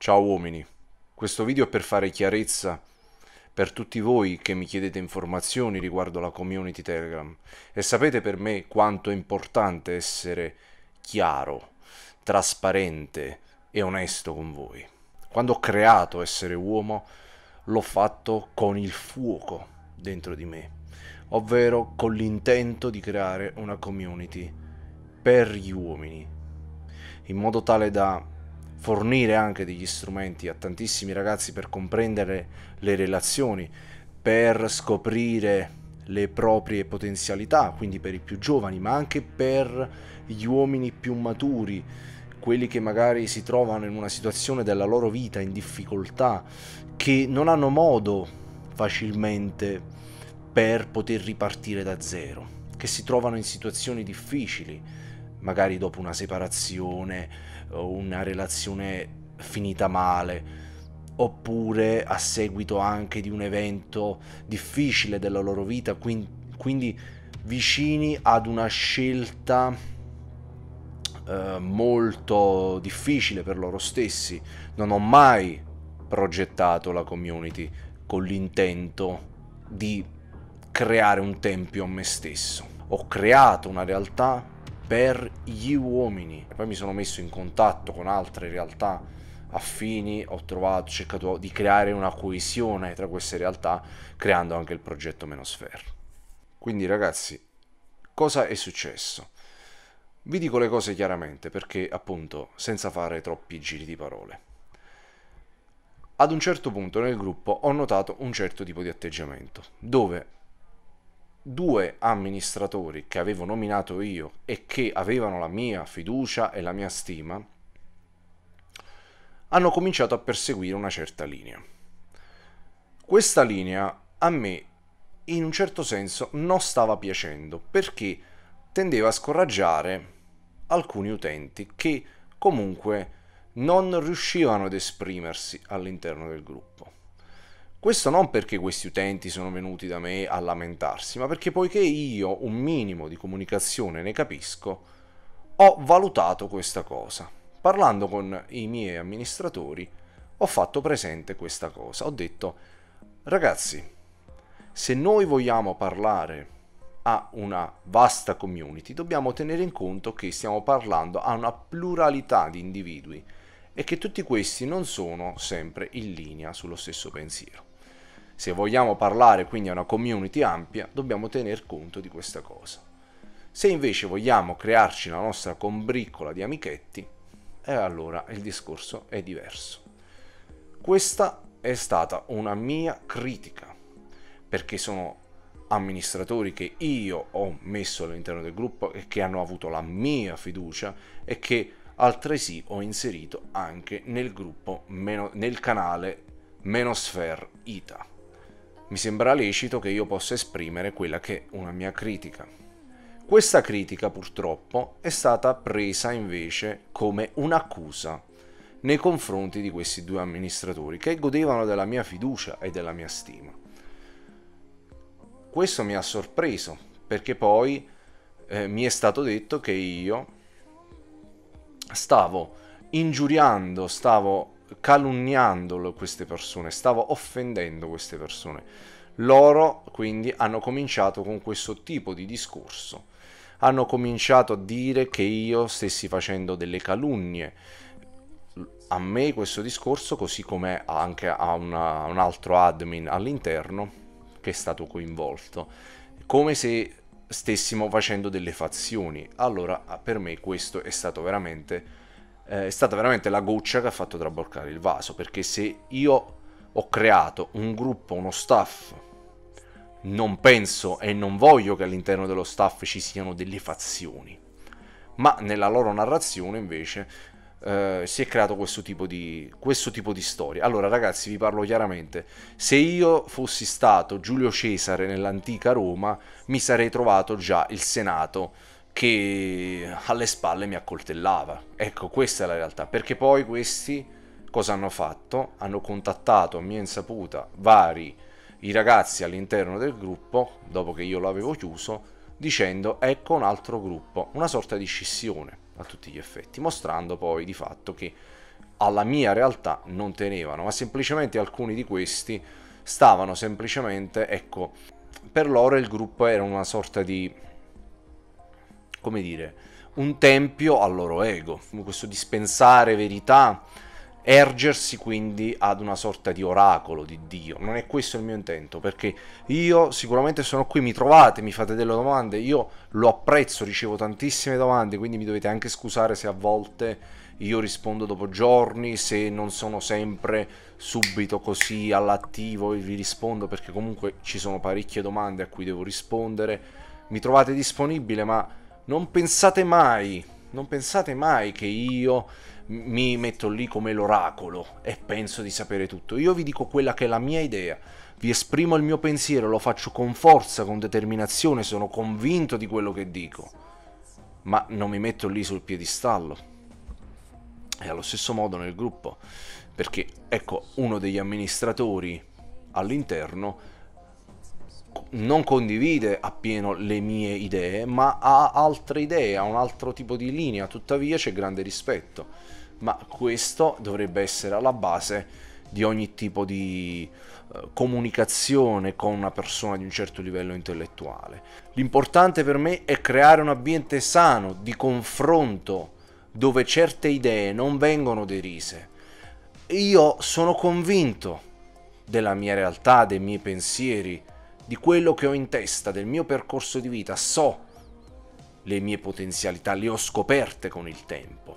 Ciao uomini, questo video è per fare chiarezza per tutti voi che mi chiedete informazioni riguardo la community Telegram e sapete per me quanto è importante essere chiaro, trasparente e onesto con voi. Quando ho creato Essere Uomo l'ho fatto con il fuoco dentro di me, ovvero con l'intento di creare una community per gli uomini, in modo tale da fornire anche degli strumenti a tantissimi ragazzi per comprendere le relazioni, per scoprire le proprie potenzialità, quindi per i più giovani, ma anche per gli uomini più maturi, quelli che magari si trovano in una situazione della loro vita in difficoltà, che non hanno modo facilmente per poter ripartire da zero, che si trovano in situazioni difficili, magari dopo una separazione o una relazione finita male, oppure a seguito anche di un evento difficile della loro vita, quindi vicini ad una scelta molto difficile per loro stessi. Non ho mai progettato la community con l'intento di creare un tempio a me stesso. Ho creato una realtà per gli uomini e poi mi sono messo in contatto con altre realtà affini, ho cercato di creare una coesione tra queste realtà, creando anche il progetto Menosphere. Quindi ragazzi, cosa è successo? Vi dico le cose chiaramente perché, appunto, senza fare troppi giri di parole. Ad un certo punto nel gruppo ho notato un certo tipo di atteggiamento, dove due amministratori che avevo nominato io e che avevano la mia fiducia e la mia stima hanno cominciato a perseguire una certa linea. Questa linea a me, in un certo senso, non stava piacendo perché tendeva a scoraggiare alcuni utenti che comunque non riuscivano ad esprimersi all'interno del gruppo. Questo non perché questi utenti sono venuti da me a lamentarsi, ma perché poiché io un minimo di comunicazione ne capisco, ho valutato questa cosa. Parlando con i miei amministratori, ho fatto presente questa cosa. Ho detto, ragazzi, se noi vogliamo parlare a una vasta community, dobbiamo tenere in conto che stiamo parlando a una pluralità di individui e che tutti questi non sono sempre in linea sullo stesso pensiero. Se vogliamo parlare quindi a una community ampia, dobbiamo tener conto di questa cosa. Se invece vogliamo crearci la nostra combriccola di amichetti, allora il discorso è diverso. Questa è stata una mia critica, perché sono amministratori che io ho messo all'interno del gruppo e che hanno avuto la mia fiducia e che altresì ho inserito anche nel gruppo, nel canale Menosphere Ita. Mi sembra lecito che io possa esprimere quella che è una mia critica. Questa critica purtroppo è stata presa invece come un'accusa nei confronti di questi due amministratori che godevano della mia fiducia e della mia stima. Questo mi ha sorpreso perché poi mi è stato detto che io stavo ingiuriando, stavo calunniando queste persone, stavo offendendo queste persone. Loro quindi hanno cominciato con questo tipo di discorso, hanno cominciato a dire che io stessi facendo delle calunnie a me questo discorso, così come anche a un altro admin all'interno che è stato coinvolto, come se stessimo facendo delle fazioni. Allora per me questo è stata veramente la goccia che ha fatto traboccare il vaso, perché se io ho creato un gruppo, uno staff, non penso e non voglio che all'interno dello staff ci siano delle fazioni, ma nella loro narrazione invece si è creato questo tipo di storia. Allora ragazzi, vi parlo chiaramente: se io fossi stato Giulio Cesare nell'antica Roma, mi sarei trovato già il Senato che alle spalle mi accoltellava. Ecco, questa è la realtà, perché poi questi cosa hanno fatto? Hanno contattato a mia insaputa i ragazzi all'interno del gruppo, dopo che io l'avevo chiuso, dicendo ecco un altro gruppo, una sorta di scissione a tutti gli effetti, mostrando poi di fatto che alla mia realtà non tenevano, ma semplicemente alcuni di questi stavano semplicemente, ecco, per loro il gruppo era una sorta di, come dire, un tempio al loro ego, questo dispensare verità, ergersi quindi ad una sorta di oracolo di Dio. Non è questo il mio intento, perché io sicuramente sono qui, mi trovate, mi fate delle domande, io lo apprezzo, ricevo tantissime domande, quindi mi dovete anche scusare se a volte io rispondo dopo giorni, se non sono sempre subito così all'attivo e vi rispondo, perché comunque ci sono parecchie domande a cui devo rispondere. Mi trovate disponibile, ma non pensate mai, non pensate mai che io mi metto lì come l'oracolo e penso di sapere tutto. Io vi dico quella che è la mia idea, vi esprimo il mio pensiero, lo faccio con forza, con determinazione, sono convinto di quello che dico, ma non mi metto lì sul piedistallo. E allo stesso modo nel gruppo, perché ecco, uno degli amministratori all'interno non condivide appieno le mie idee, ma ha altre idee, ha un altro tipo di linea, tuttavia c'è grande rispetto. Ma questo dovrebbe essere alla base di ogni tipo di comunicazione con una persona di un certo livello intellettuale. L'importante per me è creare un ambiente sano di confronto dove certe idee non vengono derise. Io sono convinto della mia realtà, dei miei pensieri, di quello che ho in testa, del mio percorso di vita, so le mie potenzialità, le ho scoperte con il tempo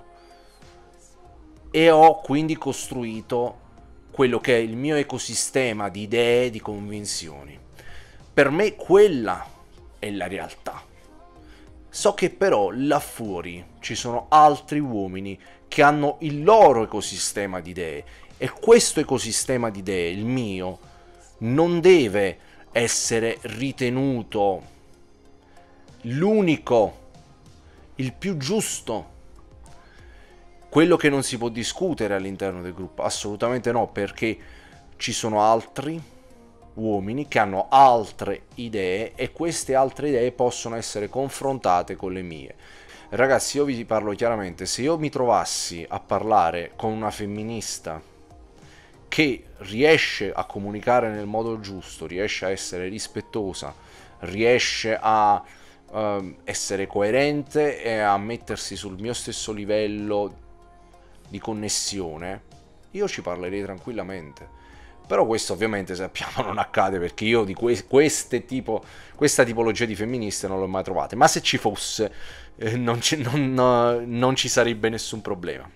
e ho quindi costruito quello che è il mio ecosistema di idee, di convinzioni. Per me quella è la realtà. So che però là fuori ci sono altri uomini che hanno il loro ecosistema di idee e questo ecosistema di idee, il mio, non deve essere ritenuto l'unico, il più giusto, quello che non si può discutere all'interno del gruppo. Assolutamente no, perché ci sono altri uomini che hanno altre idee e queste altre idee possono essere confrontate con le mie. Ragazzi, io vi parlo chiaramente, se io mi trovassi a parlare con una femminista che riesce a comunicare nel modo giusto, riesce a essere rispettosa, riesce a essere coerente e a mettersi sul mio stesso livello di connessione, io ci parlerei tranquillamente. Però questo ovviamente sappiamo non accade, perché io di questa tipologia di femministe non l'ho mai trovate, ma se ci fosse non ci sarebbe nessun problema.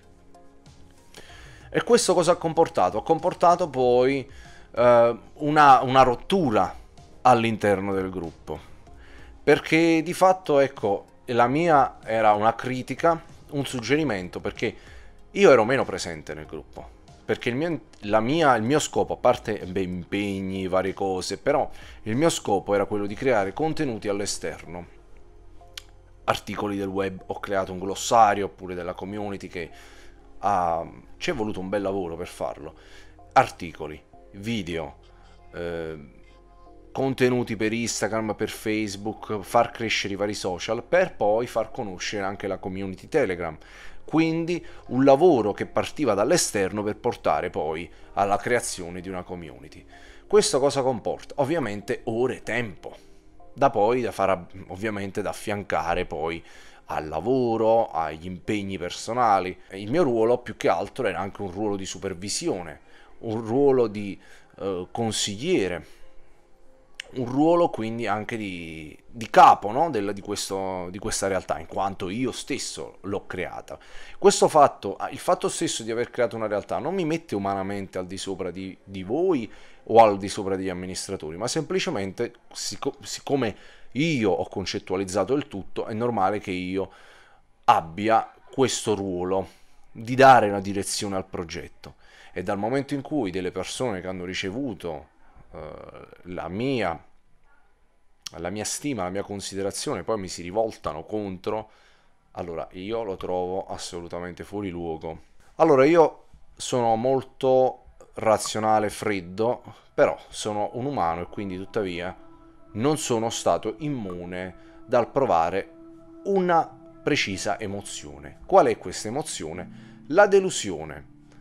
E questo cosa ha comportato? Ha comportato poi una rottura all'interno del gruppo, perché di fatto, ecco, la mia era una critica, un suggerimento, perché io ero meno presente nel gruppo, perché il mio scopo, a parte impegni, varie cose, però il mio scopo era quello di creare contenuti all'esterno, articoli del web, ho creato un glossario oppure della community che ci è voluto un bel lavoro per farlo, articoli, video, contenuti per Instagram, per Facebook, far crescere i vari social per poi far conoscere anche la community Telegram. Quindi un lavoro che partiva dall'esterno per portare poi alla creazione di una community. Questo cosa comporta? Ovviamente ore e tempo, da poi da fare, ovviamente da affiancare poi al lavoro, agli impegni personali. Il mio ruolo più che altro era anche un ruolo di supervisione, un ruolo di consigliere, un ruolo quindi anche di capo, no? di questa realtà, in quanto io stesso l'ho creata. Il fatto stesso di aver creato una realtà non mi mette umanamente al di sopra di voi o al di sopra degli amministratori, ma semplicemente siccome io ho concettualizzato il tutto, è normale che io abbia questo ruolo di dare una direzione al progetto. E dal momento in cui delle persone che hanno ricevuto la mia stima, la mia considerazione, poi mi si rivoltano contro, allora io lo trovo assolutamente fuori luogo. Allora io sono molto razionale, freddo, però sono un umano e quindi tuttavia non sono stato immune dal provare una precisa emozione. Qual è questa emozione? La delusione.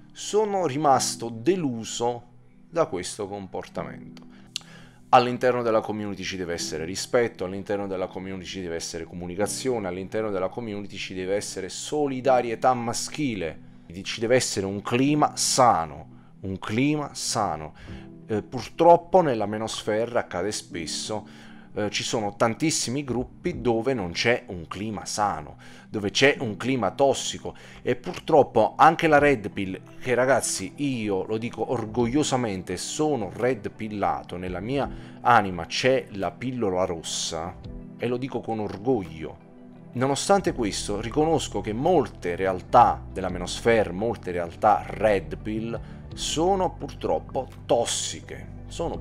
sono rimasto deluso da questo comportamento. All'interno della community ci deve essere rispetto, all'interno della community ci deve essere comunicazione, all'interno della community ci deve essere solidarietà maschile, ci deve essere un clima sano, un clima sano. Purtroppo nella menosfera accade spesso, ci sono tantissimi gruppi dove non c'è un clima sano, dove c'è un clima tossico, e purtroppo anche la Red Pill, che ragazzi io lo dico orgogliosamente, sono red pillato, nella mia anima c'è la pillola rossa e lo dico con orgoglio. Nonostante questo riconosco che molte realtà della menosfera, molte realtà Red Pill sono purtroppo tossiche,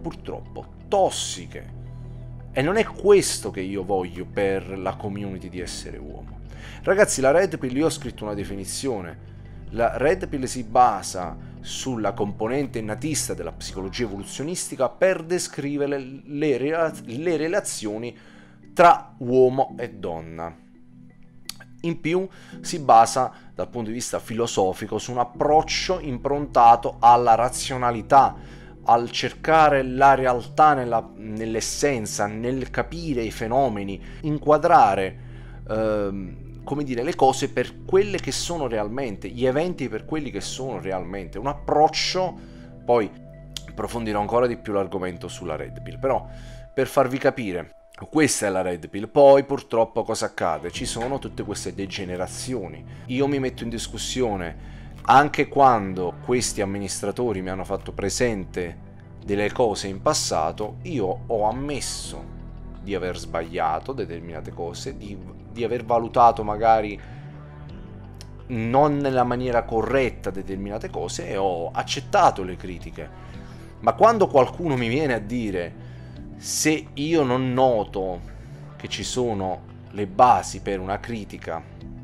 e non è questo che io voglio per la community di Essere Uomo. Ragazzi, la Red Pill, io ho scritto una definizione. La Red Pill si basa sulla componente innatista della psicologia evoluzionistica per descrivere le relazioni tra uomo e donna. In più si basa dal punto di vista filosofico su un approccio improntato alla razionalità, al cercare la realtà nell'essenza, nel capire i fenomeni, inquadrare come dire, le cose per quelle che sono realmente, gli eventi per quelli che sono realmente. Un approccio, poi approfondirò ancora di più l'argomento sulla Red Pill, però per farvi capire, questa è la Red Pill. Poi purtroppo cosa accade? Ci sono tutte queste degenerazioni. Io mi metto in discussione anche quando questi amministratori mi hanno fatto presente delle cose in passato. Io ho ammesso di aver sbagliato determinate cose, di aver valutato magari non nella maniera corretta determinate cose, e ho accettato le critiche. Ma quando qualcuno mi viene a dire, se io non noto che ci sono le basi per una critica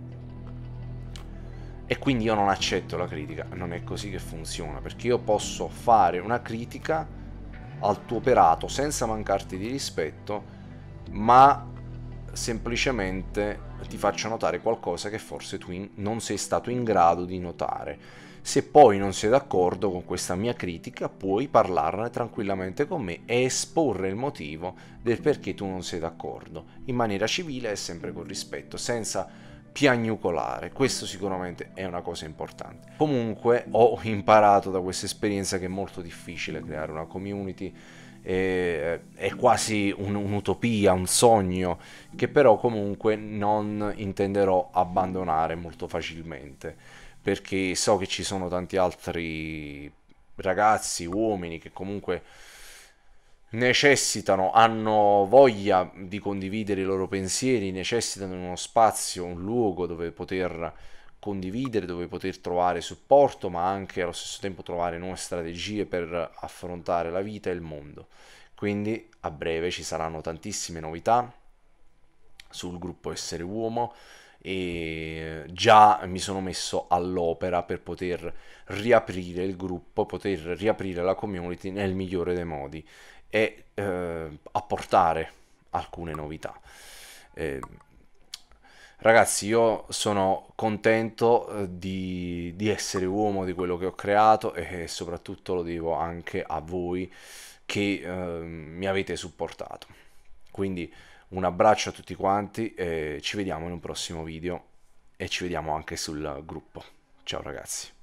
e quindi io non accetto la critica, non è così che funziona, perché io posso fare una critica al tuo operato senza mancarti di rispetto, ma semplicemente ti faccio notare qualcosa che forse tu non sei stato in grado di notare. Se poi non sei d'accordo con questa mia critica, puoi parlarne tranquillamente con me e esporre il motivo del perché tu non sei d'accordo, in maniera civile e sempre con rispetto, senza piagnucolare. Questo sicuramente è una cosa importante. Comunque ho imparato da questa esperienza che è molto difficile creare una community, è quasi un'utopia, un sogno che però comunque non intenderò abbandonare molto facilmente, perché so che ci sono tanti altri ragazzi, uomini che comunque necessitano, hanno voglia di condividere i loro pensieri, necessitano di uno spazio, un luogo dove poter condividere, dove poter trovare supporto, ma anche allo stesso tempo trovare nuove strategie per affrontare la vita e il mondo. Quindi a breve ci saranno tantissime novità sul gruppo Essere Uomo, e già mi sono messo all'opera per poter riaprire il gruppo, poter riaprire la community nel migliore dei modi e apportare alcune novità. Ragazzi, io sono contento di essere uomo, di quello che ho creato, e soprattutto lo devo anche a voi che mi avete supportato. Quindi un abbraccio a tutti quanti e ci vediamo in un prossimo video, e ci vediamo anche sul gruppo. Ciao ragazzi.